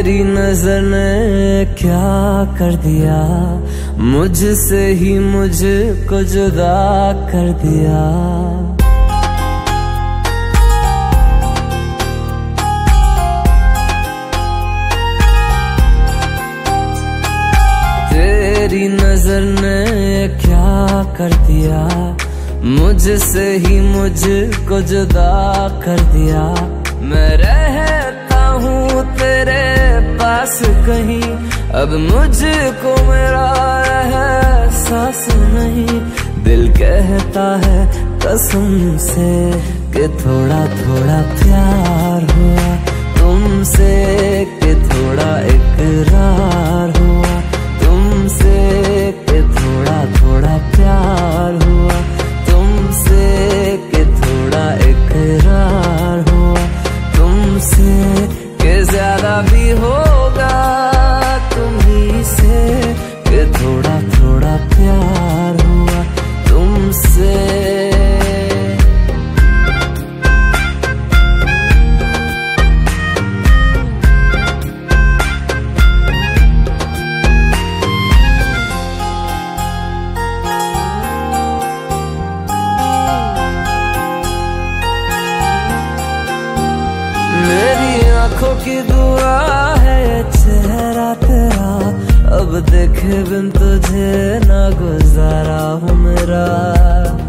तेरी नजर ने क्या कर दिया, मुझसे ही मुझको जुदा कर दिया। तेरी नजर ने क्या कर दिया, मुझसे ही मुझको जुदा कर दिया। मैं रहता हूँ तेरे पास कहीं, अब मुझको मेरा एहसास नहीं। दिल कहता है कसम से कि थोड़ा थोड़ा प्यार हुआ तुमसे, कि थोड़ा इकरार हुआ तुमसे, कि थोड़ा थोड़ा प्यार हुआ तुमसे, कि थोड़ा इकरार हुआ तुमसे, कि ज्यादा भी होगा तुम्ही से, कि थोड़ा थोड़ा प्यार हुआ तुमसे। मेरी आंखों की दुआ है चेहरा तेरा, अब देखे बिन तुझे ना गुजारा हूँ मेरा।